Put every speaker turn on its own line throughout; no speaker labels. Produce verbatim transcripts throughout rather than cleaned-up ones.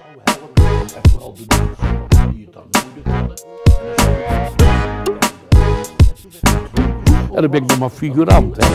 zou helpen. En vooral de mensen die het dan nodig hadden. En dan ben ik nog maar figurant, hè.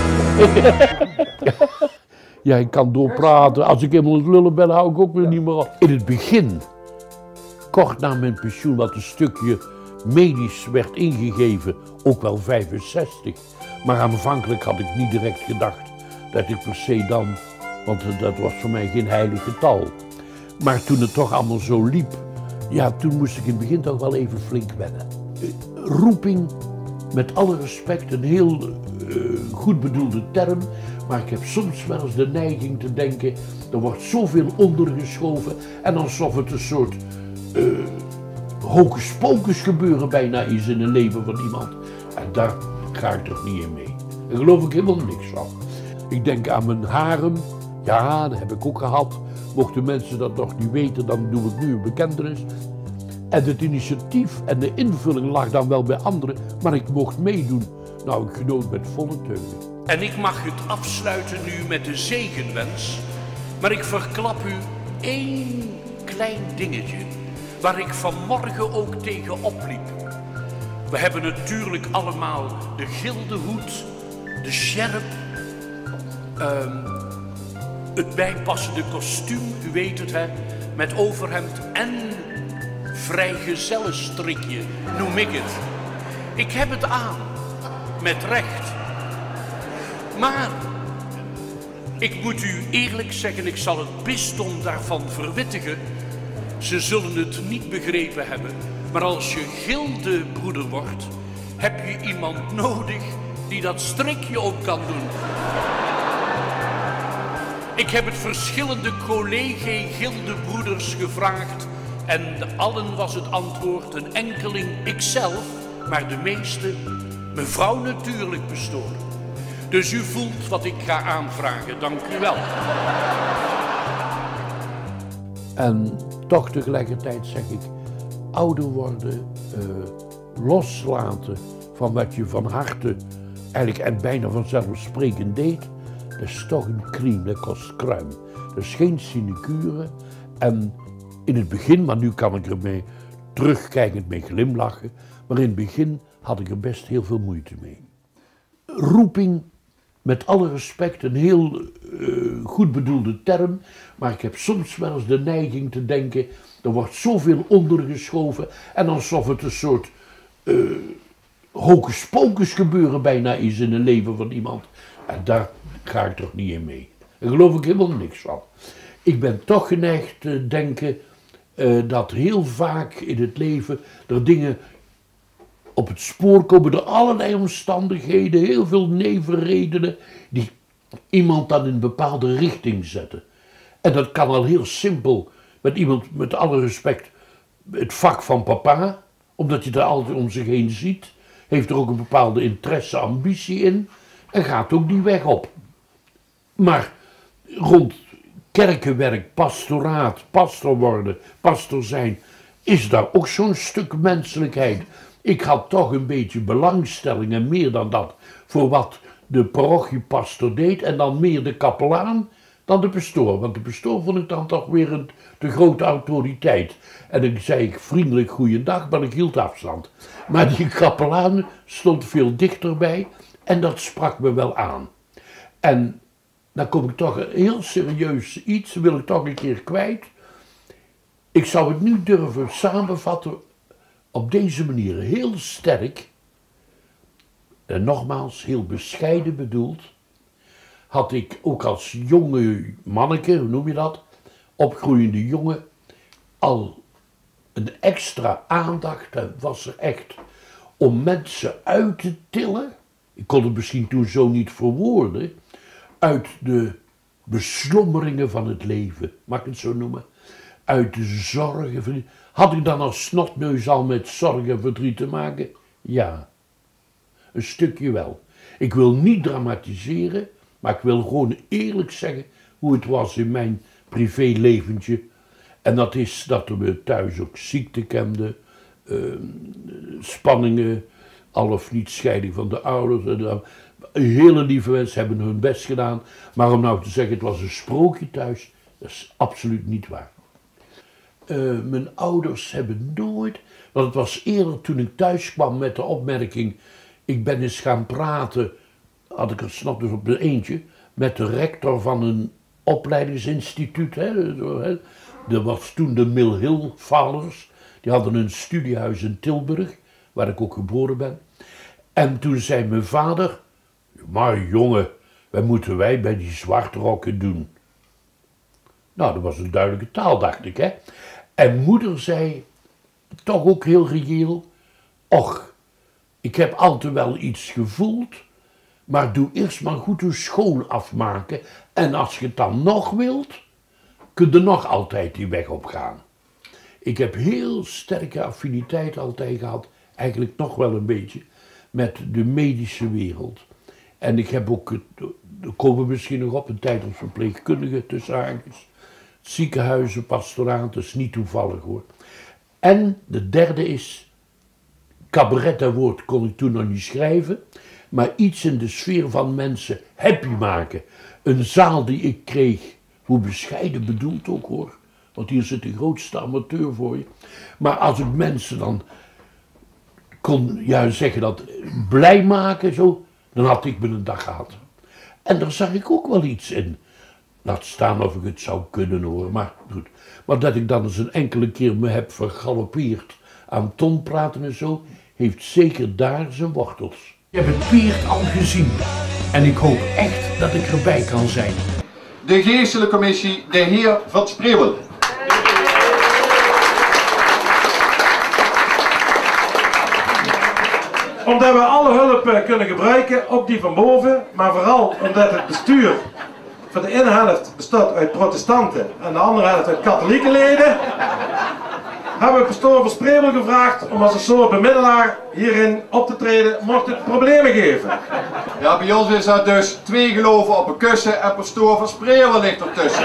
Ja, ik kan doorpraten. Als ik helemaal aan het lullen ben, hou ik ook weer niet meer op. In het begin, kort na mijn pensioen, wat een stukje medisch werd ingegeven, ook wel vijfenzestig. Maar aanvankelijk had ik niet direct gedacht dat ik per se dan, want dat was voor mij geen heilig getal. Maar toen het toch allemaal zo liep, ja, toen moest ik in het begin toch wel even flink wennen. Roeping, met alle respect, een heel uh, goed bedoelde term, maar ik heb soms wel eens de neiging te denken, er wordt zoveel ondergeschoven en alsof het een soort uh, hocus pocus gebeuren bijna is in een leven van iemand. En daar ga ik toch niet in mee. Daar geloof ik helemaal niks van. Ik denk aan mijn harem, ja, dat heb ik ook gehad. Mochten mensen dat nog niet weten, dan doe ik nu een bekentenis. En het initiatief en de invulling lag dan wel bij anderen, maar ik mocht meedoen. Nou, ik genoot met volle teugen.
En ik mag het afsluiten nu met de zegenwens, maar ik verklap u één klein dingetje, waar ik vanmorgen ook tegen opliep. We hebben natuurlijk allemaal de gildehoed, de sjerp, um, het bijpassende kostuum, u weet het hè, met overhemd en vrijgezellenstrikje, noem ik het. Ik heb het aan, met recht. Maar, ik moet u eerlijk zeggen, ik zal het bisdom daarvan verwittigen. Ze zullen het niet begrepen hebben. Maar als je gildebroeder wordt, heb je iemand nodig die dat strikje ook kan doen. Ik heb het verschillende collega-gildebroeders gevraagd en allen was het antwoord een enkeling ikzelf, maar de meeste mevrouw natuurlijk bestoren. Dus u voelt wat ik ga aanvragen, dank u wel.
En toch tegelijkertijd zeg ik, ouder worden, uh, loslaten van wat je van harte eigenlijk en bijna vanzelfsprekend deed, dat is toch een crime, dat kost kruim. Dat is geen sinecure en in het begin, maar nu kan ik ermee terugkijkend mee glimlachen, maar in het begin had ik er best heel veel moeite mee. Roeping, met alle respect, een heel uh, goed bedoelde term, maar ik heb soms wel eens de neiging te denken, er wordt zoveel ondergeschoven en alsof het een soort uh, hocus pocus gebeuren bijna is in een leven van iemand. En daar ga ik toch niet in mee. Daar geloof ik helemaal niks van. Ik ben toch geneigd te denken uh, dat heel vaak in het leven er dingen op het spoor komen door allerlei omstandigheden, heel veel nevenredenen, die iemand dan in een bepaalde richting zetten. En dat kan al heel simpel, met iemand, met alle respect, het vak van papa, omdat je er altijd om zich heen ziet, heeft er ook een bepaalde interesse, ambitie in, en gaat ook die weg op. Maar rond kerkenwerk, pastoraat, pastor worden, pastor zijn, is daar ook zo'n stuk menselijkheid. Ik had toch een beetje belangstelling en meer dan dat voor wat de parochiepastor deed en dan meer de kapelaan dan de pastoor. Want de pastoor vond ik dan toch weer een te grote autoriteit. En dan zei ik vriendelijk goeiedag, maar ik hield afstand. Maar die kapelaan stond veel dichterbij en dat sprak me wel aan. En dan kom ik toch een heel serieus iets, wil ik toch een keer kwijt. Ik zou het nu durven samenvatten op deze manier, heel sterk, en nogmaals heel bescheiden bedoeld, had ik ook als jonge manneke, hoe noem je dat, opgroeiende jongen, al een extra aandacht, dat was er echt, om mensen uit te tillen, ik kon het misschien toen zo niet verwoorden, uit de beslommeringen van het leven, mag ik het zo noemen, uit de zorgen. Had ik dan als snotneus al met zorg en verdriet te maken? Ja, een stukje wel. Ik wil niet dramatiseren, maar ik wil gewoon eerlijk zeggen hoe het was in mijn privéleventje. En dat is dat we thuis ook ziekte kenden, uh, spanningen, al of niet scheiding van de ouders. Uh, hele lieve mensen hebben hun best gedaan, maar om nou te zeggen het was een sprookje thuis, dat is absoluut niet waar. Uh, mijn ouders hebben nooit, want het was eerder toen ik thuis kwam met de opmerking, ik ben eens gaan praten, had ik er snap dus op de eentje, met de rector van een opleidingsinstituut. Hè, zo, hè. Dat was toen de Mill Hill Fathers, die hadden een studiehuis in Tilburg, waar ik ook geboren ben. En toen zei mijn vader, maar jongen, wat moeten wij bij die zwartrokken doen? Nou, dat was een duidelijke taal, dacht ik, hè. En moeder zei, toch ook heel reëel, och, ik heb altijd wel iets gevoeld, maar doe eerst maar goed uw school afmaken en als je het dan nog wilt, kun je nog altijd die weg op gaan. Ik heb heel sterke affiniteit altijd gehad, eigenlijk nog wel een beetje, met de medische wereld. En ik heb ook, daar komen we misschien nog op, een tijd als verpleegkundige tussen haakjes. Ziekenhuizen, pastoraat, dat is niet toevallig hoor. En de derde is, cabaret, dat woord kon ik toen nog niet schrijven, maar iets in de sfeer van mensen happy maken. Een zaal die ik kreeg, hoe bescheiden bedoeld ook hoor, want hier zit de grootste amateur voor je. Maar als ik mensen dan kon ja, zeggen dat blij maken, zo, dan had ik me een dag gehad. En daar zag ik ook wel iets in. Laat staan of ik het zou kunnen hoor, maar goed. Maar dat ik dan eens een enkele keer me heb vergalopeerd aan tonpraten en zo, heeft zeker daar zijn wortels. Ik heb het Peert al gezien en ik hoop echt dat ik erbij kan zijn.
De geestelijke commissie, de heer Van Spreeuwen.
Omdat we alle hulp kunnen gebruiken, ook die van boven, maar vooral omdat het bestuur voor de ene helft bestaat uit protestanten en de andere helft uit katholieke leden, hebben we pastoor Van Spreeuwen gevraagd om als een soort bemiddelaar hierin op te treden, mocht het problemen geven.
Ja, bij ons is dat dus twee geloven op een kussen en pastoor Van Spreeuwen ligt ertussen.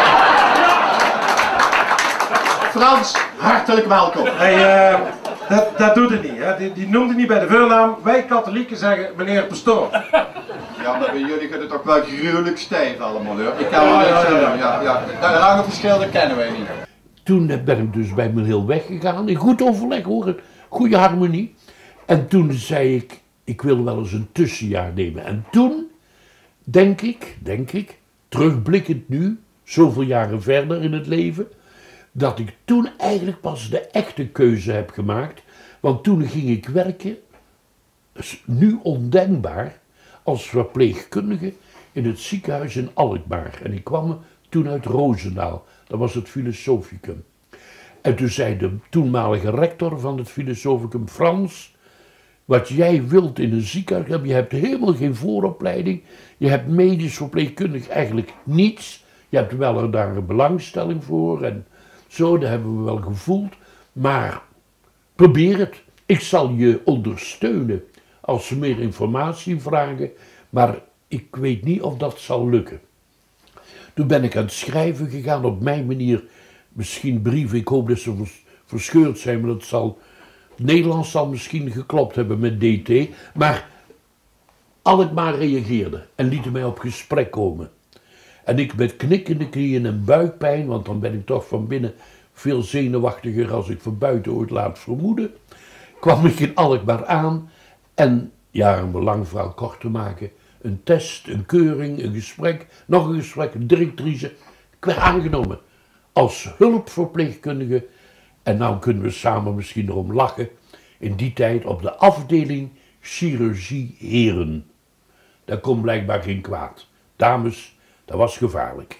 Frans, hartelijk welkom.
Hey, uh, dat, dat doet het niet, hè. Die, die noemt het niet bij de voornaam. Wij katholieken zeggen meneer pastoor.
Ja, maar bij jullie gaat het ook wel gruwelijk stijf allemaal hoor. Ik kan wel niks zeggen. Ja, ja. Dat lange verschil dat kennen wij niet.
Toen ben ik dus bij Mill Hill weggegaan, in goed overleg hoor, een goede harmonie. En toen zei ik, ik wil wel eens een tussenjaar nemen. En toen, denk ik, denk ik, terugblikkend nu, zoveel jaren verder in het leven, dat ik toen eigenlijk pas de echte keuze heb gemaakt. Want toen ging ik werken, is nu ondenkbaar, als verpleegkundige in het ziekenhuis in Alkmaar. En ik kwam toen uit Roosendaal, dat was het Filosoficum. En toen zei de toenmalige rector van het Filosoficum, Frans, wat jij wilt in een ziekenhuis hebben, je hebt helemaal geen vooropleiding, je hebt medisch verpleegkundig eigenlijk niets, je hebt wel daar een belangstelling voor en zo, dat hebben we wel gevoeld, maar probeer het. Ik zal je ondersteunen als ze meer informatie vragen, maar ik weet niet of dat zal lukken. Toen ben ik aan het schrijven gegaan op mijn manier, misschien brieven, ik hoop dat ze verscheurd zijn, maar dat zal, het Nederlands zal misschien geklopt hebben met D T, maar Alkmaar reageerde en liet mij op gesprek komen. En ik met knikkende knieën en buikpijn, want dan ben ik toch van binnen veel zenuwachtiger als ik van buiten ooit laat vermoeden, kwam ik in Alkmaar aan en, ja, om een lang verhaal kort te maken, een test, een keuring, een gesprek, nog een gesprek, een directrice. Ik werd aangenomen als hulpverpleegkundige en nou kunnen we samen misschien erom lachen, in die tijd op de afdeling chirurgie heren. Daar kon blijkbaar geen kwaad. Dames, dat was gevaarlijk.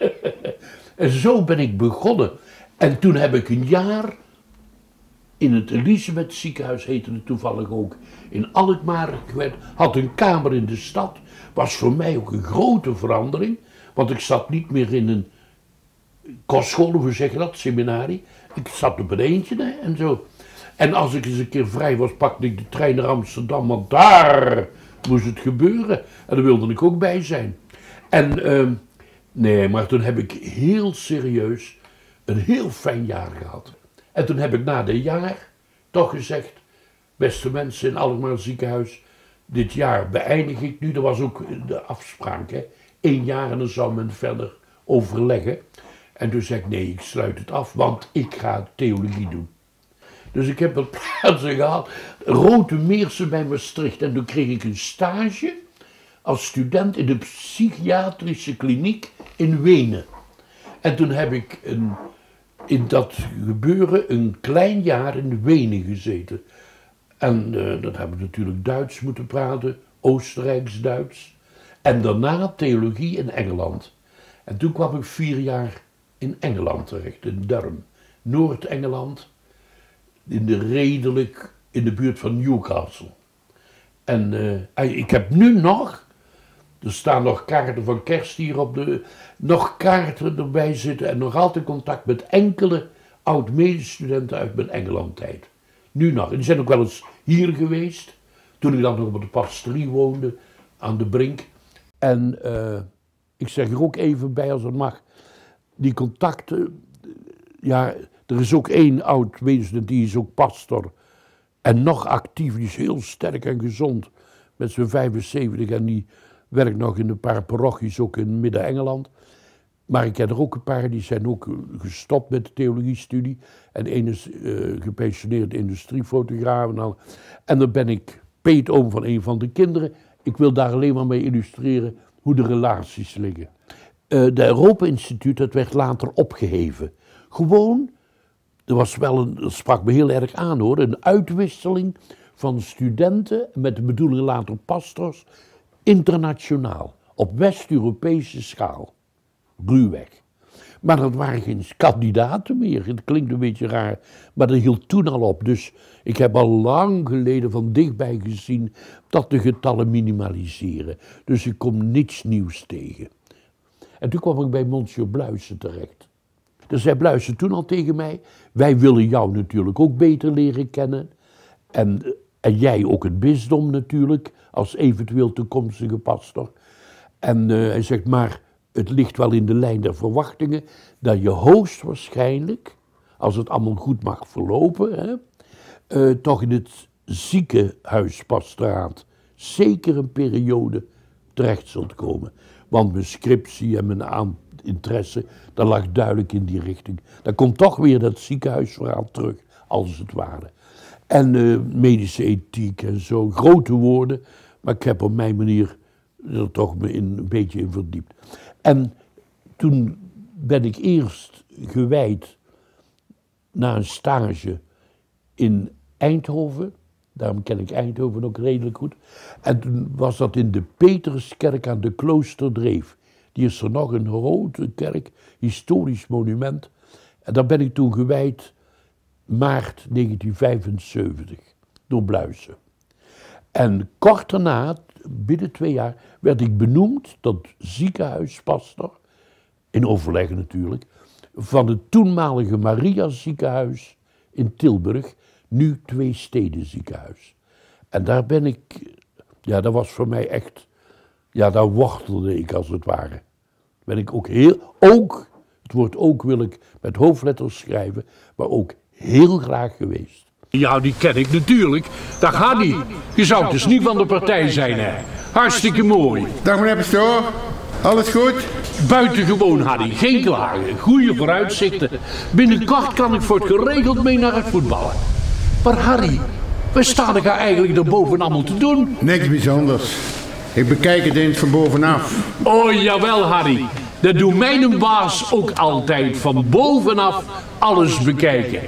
En zo ben ik begonnen. En toen heb ik een jaar in het Elisabeth ziekenhuis, heette het toevallig ook, in Alkmaar gewerkt. Had een kamer in de stad. Was voor mij ook een grote verandering. Want ik zat niet meer in een kostschool, hoe zeg je dat, seminarie. Ik zat op een eentje en zo. En als ik eens een keer vrij was, pakte ik de trein naar Amsterdam, want daar moest het gebeuren. En daar wilde ik ook bij zijn. En uh, nee, maar toen heb ik heel serieus een heel fijn jaar gehad. En toen heb ik na dat jaar toch gezegd, beste mensen in Alkmaar ziekenhuis, dit jaar beëindig ik nu, dat was ook de afspraak, hè. Eén jaar en dan zou men verder overleggen. En toen zei ik, nee, ik sluit het af, want ik ga theologie doen. Dus ik heb wat plaatsen gehad, Rode Meersen bij Maastricht. En toen kreeg ik een stage als student in de psychiatrische kliniek in Wenen. En toen heb ik een, in dat gebeuren een klein jaar in Wenen gezeten. En uh, dan heb ik natuurlijk Duits moeten praten, Oostenrijks-Duits. En daarna theologie in Engeland. En toen kwam ik vier jaar in Engeland terecht, in Durham. Noord-Engeland, in de redelijk, in de buurt van Newcastle. En uh, ik heb nu nog, er staan nog kaarten van kerst hier op de, nog kaarten erbij zitten en nog altijd contact met enkele oud-medestudenten uit mijn Engeland-tijd. Nu nog. En die zijn ook wel eens hier geweest, toen ik dan nog op de pastorie woonde, aan de Brink. En uh, ik zeg er ook even bij als het mag, die contacten, ja, er is ook één oud-medestudent, die is ook pastor en nog actief, die is heel sterk en gezond met zijn vijfenzeventig en die werkt nog in een paar parochies, ook in Midden-Engeland. Maar ik ken er ook een paar, die zijn ook gestopt met de theologiestudie. En een is uh, gepensioneerd industriefotograaf. En, dan, en dan ben ik peetoom van een van de kinderen. Ik wil daar alleen maar mee illustreren hoe de relaties liggen. Uh, de Europa Instituut, dat werd later opgeheven. Gewoon, er was wel een, dat sprak me heel erg aan hoor, een uitwisseling van studenten, met de bedoeling later pastors, internationaal, op West-Europese schaal. Ruwweg. Maar dat waren geen kandidaten meer. Het klinkt een beetje raar, maar dat hield toen al op. Dus ik heb al lang geleden van dichtbij gezien dat de getallen minimaliseren. Dus ik kom niets nieuws tegen. En toen kwam ik bij Monsieur Bluisen terecht. Dus zei Bluisen toen al tegen mij, wij willen jou natuurlijk ook beter leren kennen. En, en jij ook het bisdom natuurlijk, als eventueel toekomstige pastor. En uh, hij zegt, maar het ligt wel in de lijn der verwachtingen dat je hoogstwaarschijnlijk, als het allemaal goed mag verlopen, hè, uh, toch in het ziekenhuispastoraat zeker een periode terecht zult komen. Want mijn scriptie en mijn aan interesse, dat lag duidelijk in die richting. Dan komt toch weer dat ziekenhuisverhaal terug, als het ware. En uh, medische ethiek en zo, grote woorden, maar ik heb op mijn manier er toch me in, een beetje in verdiept. En toen ben ik eerst gewijd naar een stage in Eindhoven. Daarom ken ik Eindhoven ook redelijk goed. En toen was dat in de Petruskerk aan de Kloosterdreef. Die is er nog, een grote kerk, historisch monument. En daar ben ik toen gewijd maart negentien vijfenzeventig, door Bluisen. En kort daarna, binnen twee jaar, werd ik benoemd tot ziekenhuispastor, in overleg natuurlijk, van het toenmalige Maria ziekenhuis in Tilburg, nu Twee Steden ziekenhuis. En daar ben ik, ja, dat was voor mij echt, ja, daar wortelde ik als het ware. Ben ik ook heel, ook, het woord ook wil ik met hoofdletters schrijven, maar ook heel graag geweest.
Ja, die ken ik natuurlijk. Dag Hanny. Je zou dus niet van de partij zijn, hè? Hartstikke mooi.
Dag meneer Pastoor. Alles goed?
Buitengewoon, Hanny. Geen klagen. Goede vooruitzichten. Binnenkort kan ik voor het geregeld mee naar het voetballen. Maar Harry, wat staan er eigenlijk erboven allemaal te doen?
Niks bijzonders. Ik bekijk het eens van bovenaf.
Oh, jawel, Harry. Dat doet mijn baas ook altijd. Van bovenaf alles bekijken.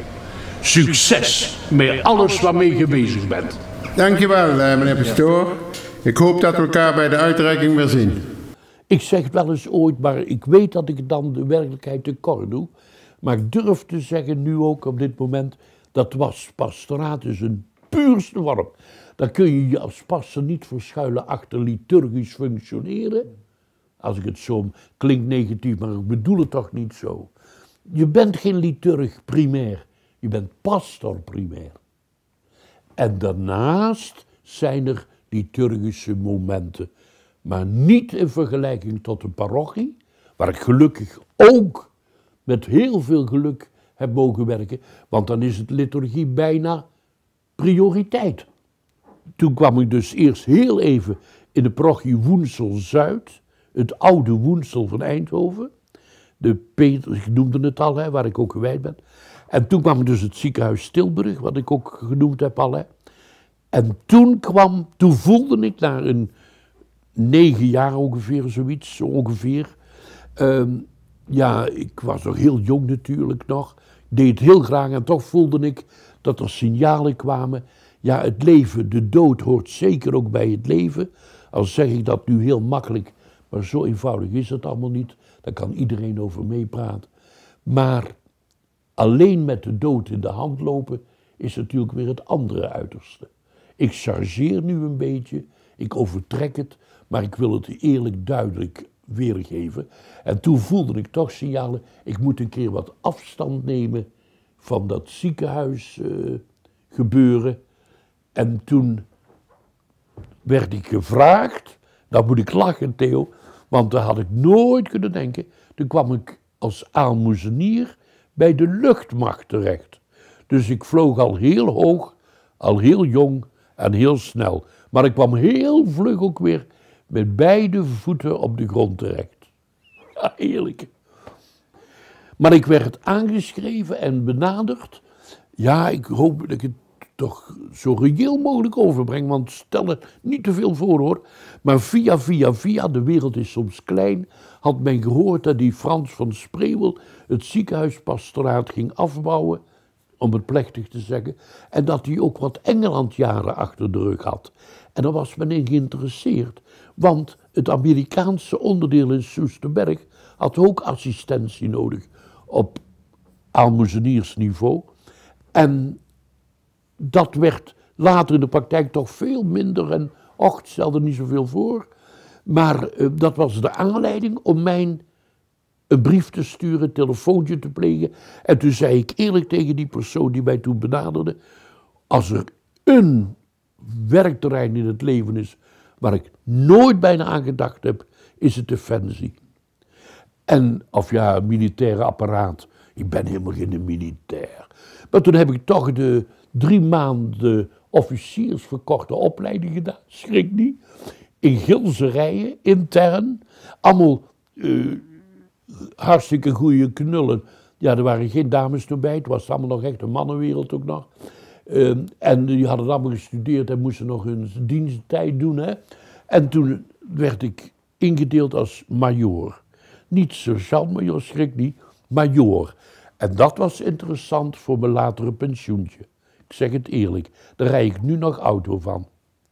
Succes met alles waarmee je bezig bent.
Dankjewel, meneer Pastoor. Ik hoop dat we elkaar bij de uitreiking weer zien.
Ik zeg wel eens ooit, maar ik weet dat ik dan de werkelijkheid tekort doe. Maar ik durf te zeggen, nu ook op dit moment, dat was pastoraat is een puurste vorm. Dan kun je je als pastor niet verschuilen achter liturgisch functioneren. Als ik het zo, klinkt negatief, maar ik bedoel het toch niet zo. Je bent geen liturg primair, je bent pastor primair. En daarnaast zijn er liturgische momenten, maar niet in vergelijking tot een parochie, waar ik gelukkig ook met heel veel geluk heb mogen werken, want dan is het liturgie bijna prioriteit. Toen kwam ik dus eerst heel even in de parochie Woensel-Zuid, het oude Woensel van Eindhoven. de Peter, ik noemde het al, hè, waar ik ook gewijd ben. En toen kwam dus het ziekenhuis Tilburg, wat ik ook genoemd heb al. Hè. En toen kwam, toen voelde ik na een negen jaar ongeveer, zoiets, zo ongeveer. Um, ja, ik was nog heel jong natuurlijk nog, deed het heel graag en toch voelde ik dat er signalen kwamen. Ja, het leven, de dood hoort zeker ook bij het leven. Al zeg ik dat nu heel makkelijk, maar zo eenvoudig is het allemaal niet. Daar kan iedereen over meepraten. Maar alleen met de dood in de hand lopen is natuurlijk weer het andere uiterste. Ik chargeer nu een beetje, ik overtrek het, maar ik wil het eerlijk duidelijk weergeven. En toen voelde ik toch signalen, ik moet een keer wat afstand nemen van dat ziekenhuis uh, gebeuren. En toen werd ik gevraagd, dan moet ik lachen Theo, want daar had ik nooit kunnen denken. Toen kwam ik als aalmoezenier bij de luchtmacht terecht. Dus ik vloog al heel hoog, al heel jong en heel snel. Maar ik kwam heel vlug ook weer met beide voeten op de grond terecht. Ja, heerlijk. Maar ik werd aangeschreven en benaderd. Ja, ik hoop dat ik het toch zo reëel mogelijk overbreng, want stel het niet te veel voor hoor. Maar via, via, via, de wereld is soms klein, had men gehoord dat die Frans van Spreeuwel het ziekenhuispastoraat ging afbouwen, om het plechtig te zeggen, en dat hij ook wat Engelandjaren achter de rug had. En daar was men in geïnteresseerd, want het Amerikaanse onderdeel in Soesterberg had ook assistentie nodig op aalmoezeniersniveau. En dat werd later in de praktijk toch veel minder en och, het stelde niet zoveel voor. Maar uh, dat was de aanleiding om mij een brief te sturen, een telefoontje te plegen. En toen zei ik eerlijk tegen die persoon die mij toen benaderde, als er een werkterrein in het leven is waar ik nooit bijna aan gedacht heb, is het defensie. En, of ja, militaire apparaat. Ik ben helemaal geen militair. Maar toen heb ik toch de drie maanden officiersverkorte opleiding gedaan, schrik niet. In gilzerijen, intern. Allemaal uh, hartstikke goede knullen. Ja, er waren geen dames toen bij, het was allemaal nog echt een mannenwereld ook nog. Uh, en die hadden allemaal gestudeerd en moesten nog hun diensttijd doen. Hè. En toen werd ik ingedeeld als majoor. Niet sergeant-majoor, schrik niet, majoor. En dat was interessant voor mijn latere pensioentje. Ik zeg het eerlijk, daar rijd ik nu nog auto van.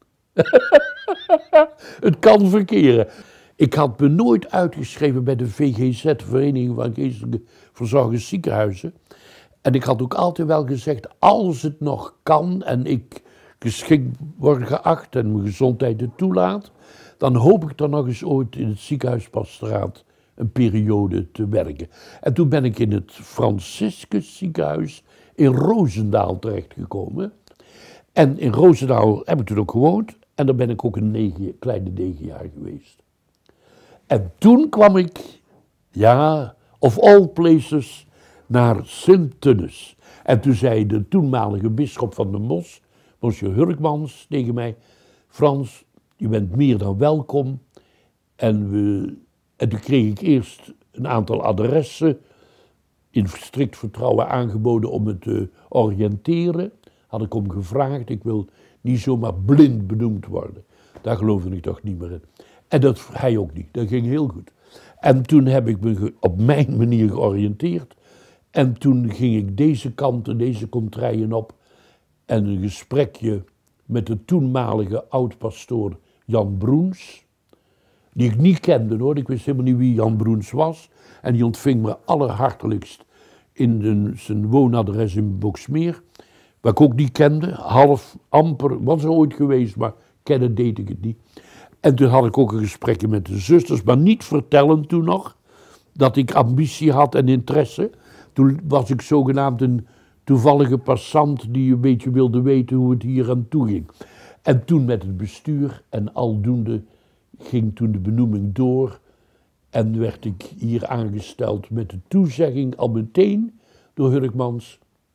Het kan verkeren. Ik had me nooit uitgeschreven bij de V G Z, Vereniging van Geestelijke Verzorgers Ziekenhuizen. En ik had ook altijd wel gezegd, als het nog kan en ik geschikt word geacht en mijn gezondheid het toelaat, dan hoop ik dan nog eens ooit in het ziekenhuispastoraat een periode te werken. En toen ben ik in het Franciscus ziekenhuis in Roosendaal terechtgekomen. En in Roosendaal heb ik toen ook gewoond. En daar ben ik ook een negen, kleine negen jaar geweest. En toen kwam ik, ja, of all places, naar Sint-Tunis. En toen zei de toenmalige bisschop van de Mos, monsieur Hurkmans, tegen mij, Frans, je bent meer dan welkom. En, we, en toen kreeg ik eerst een aantal adressen in strikt vertrouwen aangeboden om me te oriënteren. Had ik om gevraagd, ik wil niet zomaar blind benoemd worden. Daar geloofde ik toch niet meer in. En dat hij ook niet, dat ging heel goed. En toen heb ik me op mijn manier georiënteerd. En toen ging ik deze kanten, deze contraien op. En een gesprekje met de toenmalige oud-pastoor Jan Broens. Die ik niet kende hoor, ik wist helemaal niet wie Jan Broens was. En die ontving me allerhartelijkst in de, zijn woonadres in Boksmeer. Wat ik ook niet kende, half, amper, was er ooit geweest, maar kennen deed ik het niet. En toen had ik ook een gesprekje met de zusters, maar niet vertellen toen nog dat ik ambitie had en interesse. Toen was ik zogenaamd een toevallige passant die een beetje wilde weten hoe het hier aan toe ging. En toen met het bestuur en aldoende ging toen de benoeming door en werd ik hier aangesteld met de toezegging al meteen door Hurkmans.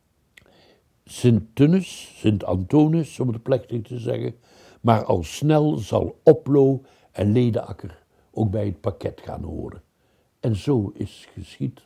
Sint-Tunis, Sint-Antonis, om het plechtig te zeggen, maar al snel zal Oplo en Ledeakker ook bij het pakket gaan horen. En zo is geschied.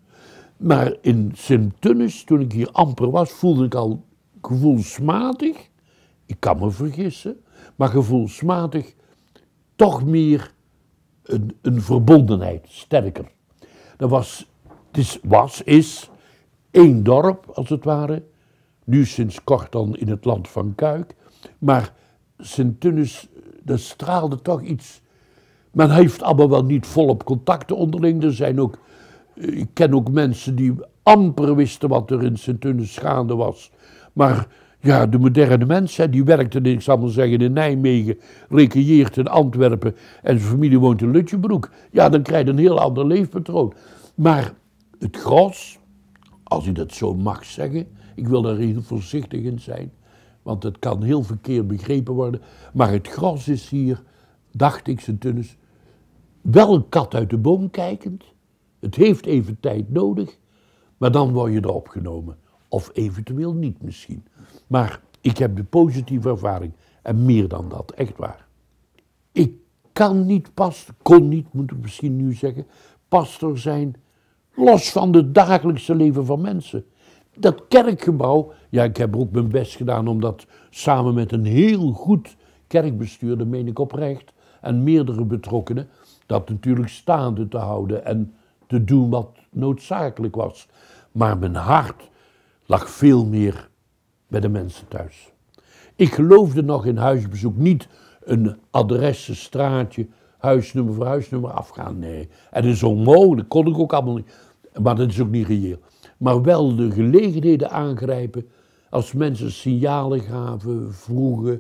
Maar in Sint-Tunis, toen ik hier amper was, voelde ik al gevoelsmatig, ik kan me vergissen, maar gevoelsmatig toch meer een, een verbondenheid, sterker. Er was, het is, was, is één dorp, als het ware, nu sinds kort dan in het land van Kuik, maar Sint-Tunis, dat straalde toch iets. Men heeft allemaal wel niet volop contacten onderling. Er zijn ook, ik ken ook mensen die amper wisten wat er in Sint-Tunis gaande was. Maar ja, de moderne mens, hè, die werkte, ik zal maar zeggen, in Nijmegen, recreëert in Antwerpen en zijn familie woont in Lutjebroek. Ja, dan krijg je een heel ander leefpatroon. Maar het gros, als ik dat zo mag zeggen, ik wil daar heel voorzichtig in zijn, want het kan heel verkeerd begrepen worden, maar het gros is hier, dacht ik, Sint-Tunis, wel een kat uit de boom kijkend. Het heeft even tijd nodig, maar dan word je erop genomen. Of eventueel niet misschien. Maar ik heb de positieve ervaring. En meer dan dat, echt waar. Ik kan niet pastor, kon niet, moet ik misschien nu zeggen, pastor zijn, los van het dagelijkse leven van mensen. Dat kerkgebouw, ja, ik heb ook mijn best gedaan om dat samen met een heel goed kerkbestuur, dat meen ik oprecht, en meerdere betrokkenen, dat natuurlijk staande te houden en te doen wat noodzakelijk was. Maar mijn hart lag veel meer bij de mensen thuis. Ik geloofde nog in huisbezoek, niet een adres, een straatje, huisnummer voor huisnummer afgaan, nee. En dat is onmogelijk, kon ik ook allemaal niet, maar dat is ook niet reëel. Maar wel de gelegenheden aangrijpen als mensen signalen gaven, vroegen,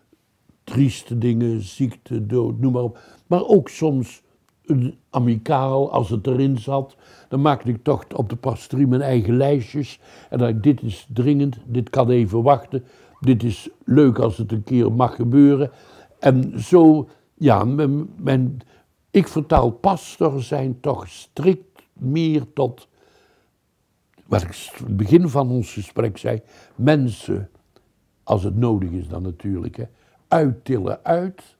trieste dingen, ziekte, dood, noem maar op. Maar ook soms een amicaal, als het erin zat, dan maakte ik toch op de pastorie mijn eigen lijstjes. En dan, dit is dringend, dit kan even wachten, dit is leuk als het een keer mag gebeuren. En zo, ja, mijn, mijn, ik vertaal pastor zijn toch strikt meer tot, wat ik aan het begin van ons gesprek zei, mensen, als het nodig is dan natuurlijk, hè, uittillen uit,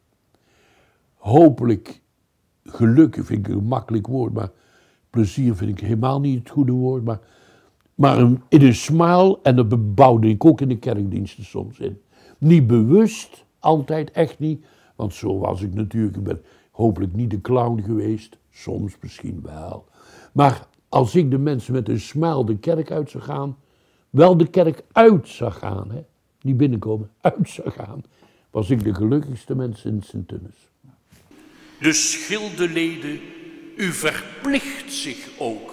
hopelijk geluk vind ik een makkelijk woord, maar plezier vind ik helemaal niet het goede woord, maar, maar in een smile, en dat bouwde ik ook in de kerkdiensten soms in. Niet bewust, altijd, echt niet, want zo was ik natuurlijk, ik ben hopelijk niet de clown geweest, soms misschien wel. Maar als ik de mensen met een smile de kerk uit zou gaan, wel de kerk uit zou gaan, hè, niet binnenkomen, uit zou gaan, was ik de gelukkigste mens in Sint-Tunis.
De schildeleden, u verplicht zich ook.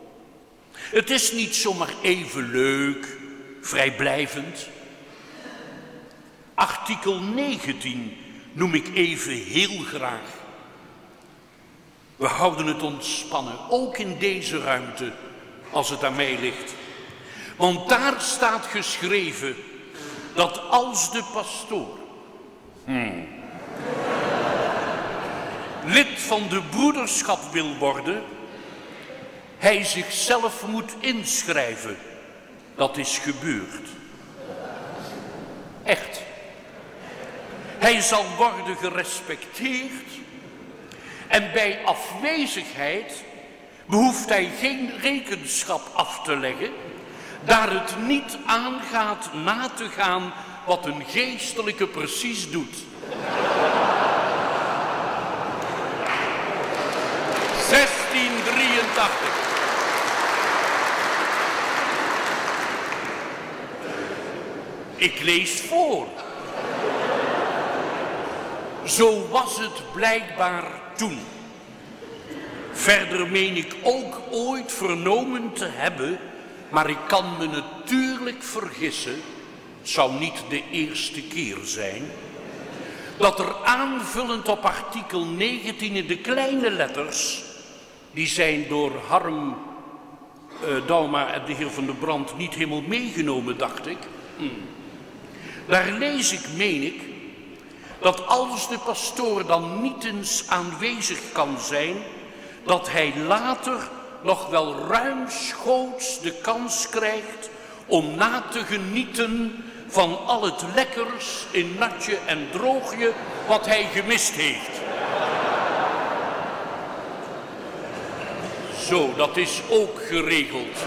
Het is niet zomaar even leuk, vrijblijvend. Artikel negentien noem ik even heel graag. We houden het ontspannen, ook in deze ruimte, als het aan mij ligt. Want daar staat geschreven dat als de pastoor hmm, lid van de broederschap wil worden, hij zichzelf moet inschrijven. Dat is gebeurd. Echt. Hij zal worden gerespecteerd en bij afwezigheid behoeft hij geen rekenschap af te leggen, daar het niet aangaat na te gaan wat een geestelijke precies doet. zestien drieëntachtig. Ik lees voor. Zo was het blijkbaar toen. Verder meen ik ook ooit vernomen te hebben, maar ik kan me natuurlijk vergissen, het zou niet de eerste keer zijn, dat er aanvullend op artikel negentien in de kleine letters, die zijn door Harm uh, Dauma en de heer Van der Brand niet helemaal meegenomen, dacht ik. Hmm. Daar lees ik, meen ik, dat als de pastoor dan niet eens aanwezig kan zijn, dat hij later nog wel ruimschoots de kans krijgt om na te genieten van al het lekkers in natje en droogje wat hij gemist heeft. Zo, dat is ook geregeld.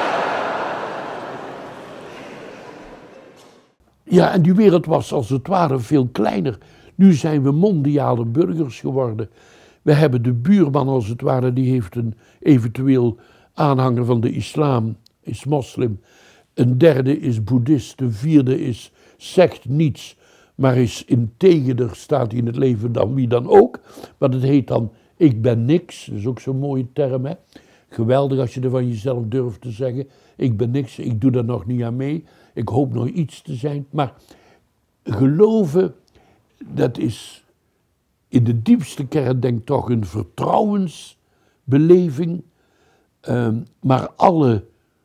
Ja, en die wereld was als het ware veel kleiner. Nu zijn we mondiale burgers geworden. We hebben de buurman als het ware, die heeft een eventueel aanhanger van de islam, is moslim. Een derde is boeddhist, een vierde is, zegt niets, maar is integerder, staat in het leven dan wie dan ook. Want het heet dan, ik ben niks, dat is ook zo'n mooie term, hè. Geweldig als je er van jezelf durft te zeggen, ik ben niks, ik doe daar nog niet aan mee, ik hoop nog iets te zijn. Maar geloven, dat is in de diepste kern denk ik toch een vertrouwensbeleving, um, maar alle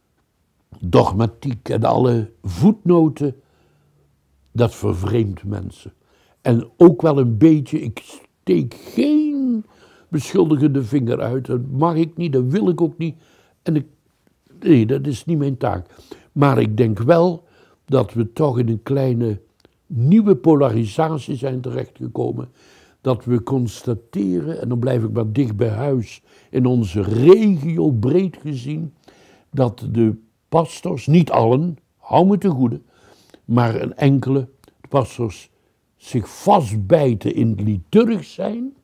dogmatiek en alle voetnoten, dat vervreemdt mensen. En ook wel een beetje, ik steek geen beschuldigende vinger uit, dat mag ik niet, dat wil ik ook niet. En ik, nee, dat is niet mijn taak. Maar ik denk wel dat we toch in een kleine nieuwe polarisatie zijn terechtgekomen. Dat we constateren, en dan blijf ik maar dicht bij huis, in onze regio breed gezien, dat de pastors, niet allen, hou me te goede, maar een enkele pastors zich vastbijten in liturg zijn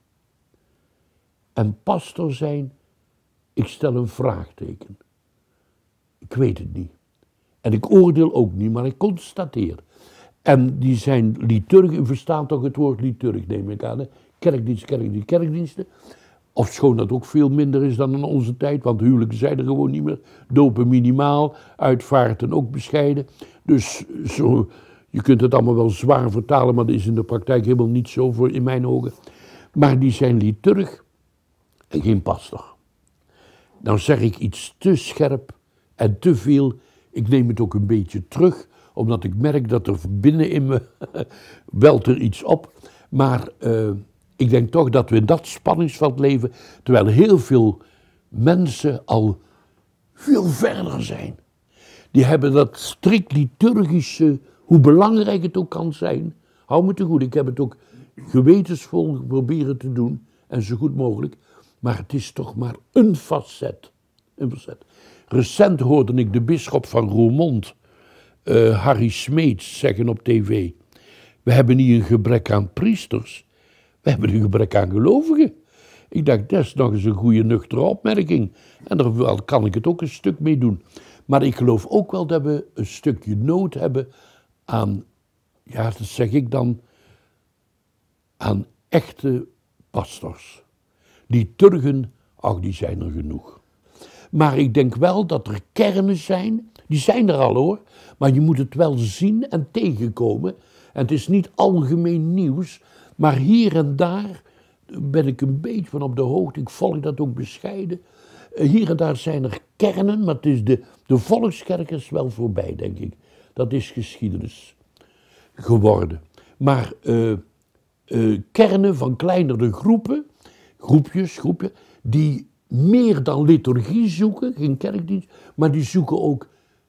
en pastor zijn, ik stel een vraagteken. Ik weet het niet. En ik oordeel ook niet, maar ik constateer. En die zijn liturg, u verstaat toch het woord liturg, neem ik aan, hè? Kerkdienst, kerkdienst, kerkdiensten. Ofschoon dat ook veel minder is dan in onze tijd, want huwelijken zijn er gewoon niet meer. Dopen minimaal, uitvaarten ook bescheiden. Dus zo, je kunt het allemaal wel zwaar vertalen, maar dat is in de praktijk helemaal niet zo voor in mijn ogen. Maar die zijn liturg en geen pastor. Dan zeg ik iets te scherp en te veel. Ik neem het ook een beetje terug, omdat ik merk dat er binnen in me welt er iets op. Maar uh, ik denk toch dat we in dat spanningsveld leven, terwijl heel veel mensen al veel verder zijn. Die hebben dat strikt liturgische, hoe belangrijk het ook kan zijn. Hou me te goed, ik heb het ook gewetensvol proberen te doen en zo goed mogelijk. Maar het is toch maar een facet. Een facet. Recent hoorde ik de bisschop van Roermond, uh, Harry Smeets, zeggen op tv. We hebben niet een gebrek aan priesters, we hebben een gebrek aan gelovigen. Ik dacht, dat is nog eens een goede nuchtere opmerking. En daar kan ik het ook een stuk mee doen. Maar ik geloof ook wel dat we een stukje nood hebben aan, ja, dat zeg ik dan, aan echte pastors. Liturgen, ach, die zijn er genoeg. Maar ik denk wel dat er kernen zijn, die zijn er al hoor, maar je moet het wel zien en tegenkomen. En het is niet algemeen nieuws, maar hier en daar ben ik een beetje van op de hoogte, ik volg dat ook bescheiden. Hier en daar zijn er kernen, maar het is de, de volkskerk is wel voorbij, denk ik. Dat is geschiedenis geworden. Maar uh, uh, kernen van kleinere groepen, groepjes, groepjes, die meer dan liturgie zoeken, geen kerkdienst, maar die zoeken ook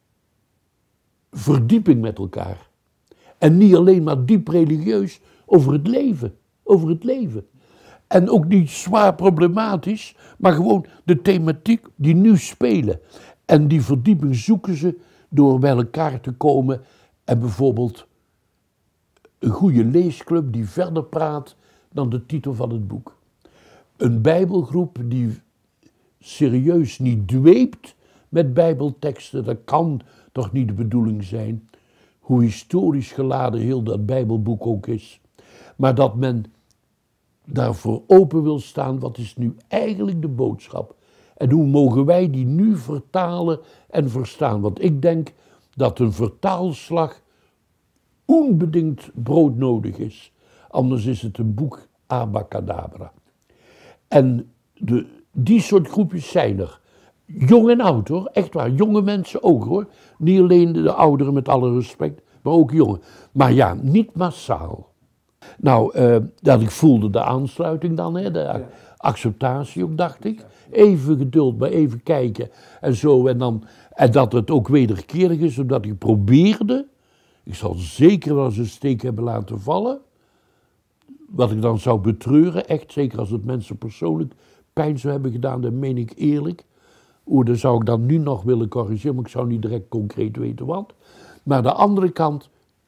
verdieping met elkaar. En niet alleen maar diep religieus, over het leven, over het leven. En ook niet zwaar problematisch, maar gewoon de thematiek die nu spelen. En die verdieping zoeken ze door bij elkaar te komen en bijvoorbeeld een goede leesclub die verder praat dan de titel van het boek. Een bijbelgroep die serieus niet dweept met bijbelteksten, dat kan toch niet de bedoeling zijn, hoe historisch geladen heel dat bijbelboek ook is. Maar dat men daarvoor open wil staan, wat is nu eigenlijk de boodschap? En hoe mogen wij die nu vertalen en verstaan? Want ik denk dat een vertaalslag onbedingt broodnodig is. Anders is het een boek abacadabra. En de, die soort groepjes zijn er. Jong en oud hoor, echt waar. Jonge mensen ook hoor. Niet alleen de ouderen met alle respect, maar ook jongen. Maar ja, niet massaal. Nou, uh, dat ik voelde de aansluiting dan, hè, de acceptatie ook, dacht ik. Even geduld, maar even kijken en zo. En, dan, en dat het ook wederkerig is, omdat ik probeerde. Ik zal zeker wel eens een steek hebben laten vallen. Wat ik dan zou betreuren, echt, zeker als het mensen persoonlijk pijn zou hebben gedaan, dat meen ik eerlijk. Oeh, dat zou ik dan nu nog willen corrigeren, maar ik zou niet direct concreet weten wat. Maar aan de andere kant,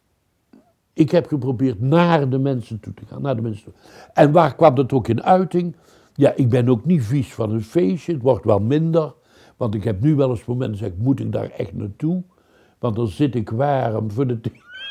ik heb geprobeerd naar de mensen toe te gaan, naar de mensen toe. En waar kwam dat ook in uiting? Ja, ik ben ook niet vies van een feestje, het wordt wel minder. Want ik heb nu wel eens momenten gezegd, moet ik daar echt naartoe? Want dan zit ik warm voor de...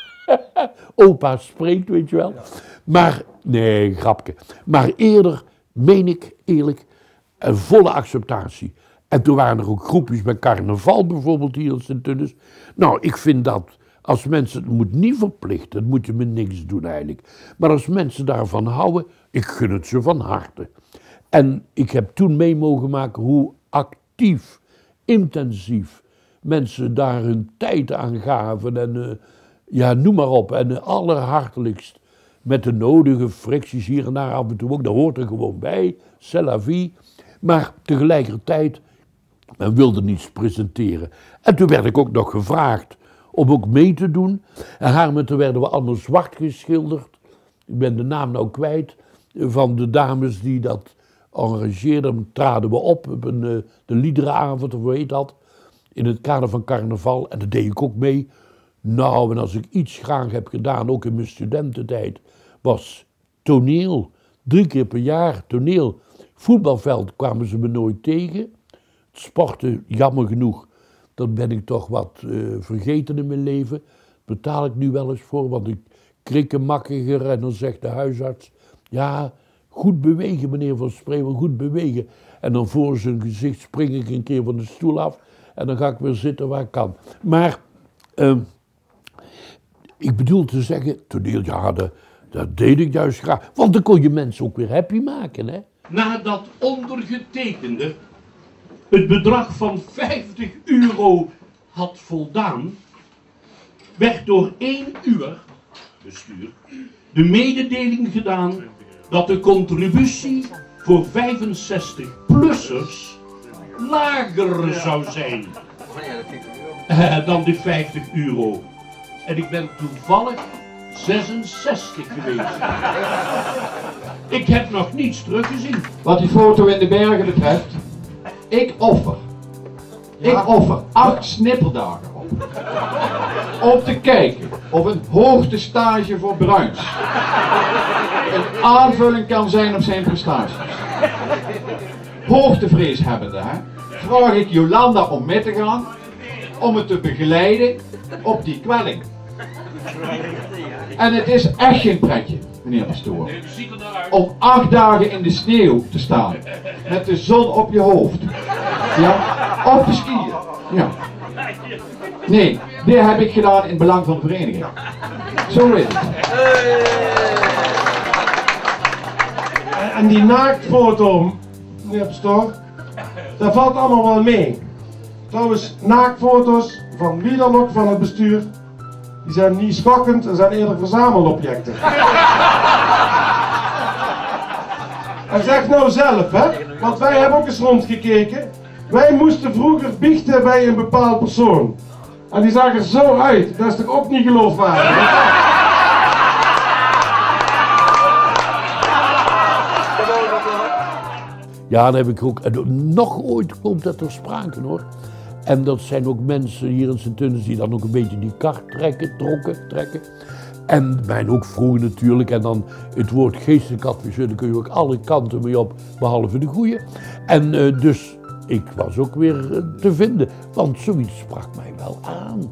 Opa spreekt, weet je wel. Maar, nee, grapje. Maar eerder, meen ik eerlijk, een volle acceptatie. En toen waren er ook groepjes bij carnaval bijvoorbeeld hier in Sint-Tunis. Nou, ik vind dat als mensen, het moet niet verplichten, het moet je met niks doen eigenlijk. Maar als mensen daarvan houden, ik gun het ze van harte. En ik heb toen mee mogen maken hoe actief, intensief mensen daar hun tijd aan gaven. En uh, ja, noem maar op. En uh, allerhartelijkst met de nodige fricties hier en daar af en toe ook. Dat hoort er gewoon bij, c'est la vie. Maar tegelijkertijd, men wilde niets presenteren. En toen werd ik ook nog gevraagd om ook mee te doen. En haar toen werden we allemaal zwart geschilderd. Ik ben de naam nou kwijt van de dames die dat arrangeerden. Traden we op op een, uh, de liederenavond, of hoe heet dat, in het kader van carnaval. En dat deed ik ook mee. Nou, en als ik iets graag heb gedaan, ook in mijn studententijd, was toneel. Drie keer per jaar toneel. Voetbalveld kwamen ze me nooit tegen. Het sporten, jammer genoeg, dat ben ik toch wat uh, vergeten in mijn leven. Daar betaal ik nu wel eens voor, want ik krikken makkelijker. En dan zegt de huisarts, ja, goed bewegen meneer Van Spreeuwen, goed bewegen. En dan voor zijn gezicht spring ik een keer van de stoel af. En dan ga ik weer zitten waar ik kan. Maar, uh, ik bedoel te zeggen, toneel, ja, dat, dat deed ik juist graag. Want dan kon je mensen ook weer happy maken, hè.
Nadat ondergetekende het bedrag van vijftig euro had voldaan, werd door één uur bestuur de mededeling gedaan dat de contributie voor vijfenzestig-plussers lager zou zijn eh, dan die vijftig euro. En ik ben toevallig zesenzestig geweest. Ik heb nog niets teruggezien.
Wat die foto in de bergen betreft, ik offer. Ja. Ik offer acht snipperdagen op. Om te kijken of een hoogtestage voor Bruins een aanvulling kan zijn op zijn prestaties. Hoogtevrees hebbende, hè, vraag ik Jolanda om mee te gaan, om het te begeleiden op die kwelling. En het is echt geen pretje, meneer de Stoor, om acht dagen in de sneeuw te staan, met de zon op je hoofd. Ja, op de skiën. Ja. Nee, dit heb ik gedaan in het belang van de vereniging. Zo is het.
En die naaktfoto, meneer de Stoor, dat valt allemaal wel mee. Trouwens, naaktfoto's van wie dan ook van het bestuur, die zijn niet schokkend, en zijn eerder verzamelobjecten. En zeg nou zelf, hè, want wij hebben ook eens rondgekeken. Wij moesten vroeger biechten bij een bepaald persoon. En die zag er zo uit, dat is toch ook niet geloofwaardig?
Ja, dat heb ik ook. En nog ooit komt dat ter sprake, hoor. En dat zijn ook mensen hier in Sint-Tunis die dan ook een beetje die kar trekken, trokken, trekken. En mijn ook vroeger natuurlijk. En dan het woord geestelijk adviseur, daar kun je ook alle kanten mee op, behalve de goeie. En uh, dus, ik was ook weer uh, te vinden, want zoiets sprak mij wel aan.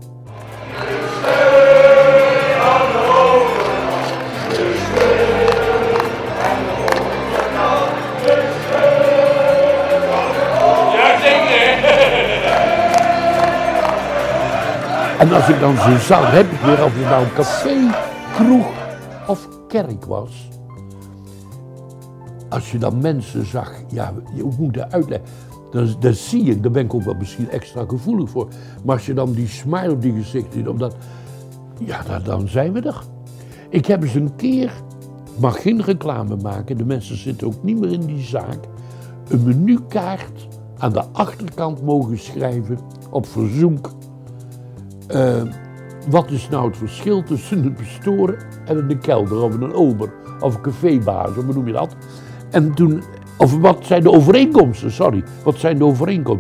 En als ik dan zo zag, heb ik weer, of het nou een café, kroeg of kerk was. Als je dan mensen zag, ja, hoe moet dat uitleggen? Dan, dan zie ik, daar ben ik ook wel misschien extra gevoelig voor. Maar als je dan die smile op die gezicht ziet, omdat, ja, dan, dan zijn we er. Ik heb eens een keer, ik mag geen reclame maken, de mensen zitten ook niet meer in die zaak, een menukaart aan de achterkant mogen schrijven op verzoek. Uh, wat is nou het verschil tussen een bestoren en een kelder of een ober of een cafébaas, hoe noem je dat? En toen, of wat zijn de overeenkomsten, sorry, wat zijn de overeenkomsten?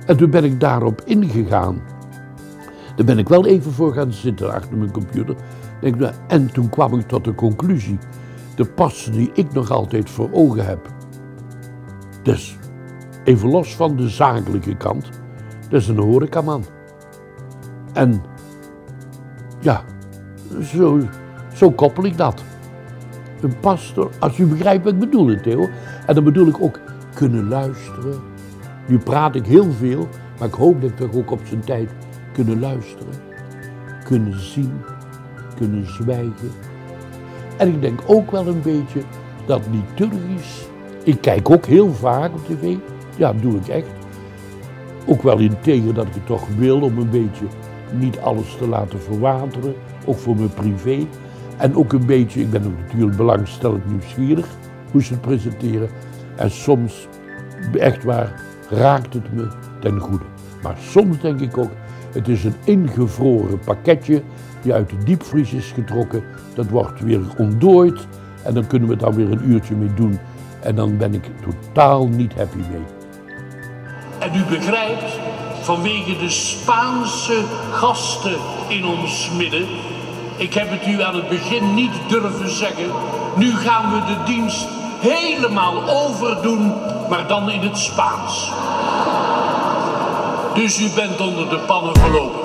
En toen ben ik daarop ingegaan. Daar ben ik wel even voor gaan zitten achter mijn computer. En toen kwam ik tot de conclusie, de pas die ik nog altijd voor ogen heb. Dus, even los van de zakelijke kant, dat is een horecaman. En ja, zo, zo koppel ik dat. Een pastor, als u begrijpt wat ik bedoel, Theo. En dan bedoel ik ook kunnen luisteren. Nu praat ik heel veel, maar ik hoop dat ik toch ook op zijn tijd kunnen luisteren. Kunnen zien, kunnen zwijgen. En ik denk ook wel een beetje dat liturgisch, ik kijk ook heel vaak op tv, ja, dat doe ik echt. Ook wel integer dat ik het toch wil om een beetje niet alles te laten verwateren, ook voor mijn privé. En ook een beetje, ik ben ook natuurlijk belangstellend nieuwsgierig hoe ze het presenteren. En soms, echt waar, raakt het me ten goede. Maar soms denk ik ook, het is een ingevroren pakketje die uit de diepvries is getrokken. Dat wordt weer ontdooid en dan kunnen we het dan weer een uurtje mee doen. En dan ben ik totaal niet happy mee.
En u begrijpt, vanwege de Spaanse gasten in ons midden, ik heb het u aan het begin niet durven zeggen, nu gaan we de dienst helemaal overdoen, maar dan in het Spaans. Dus u bent onder de pannen gelopen.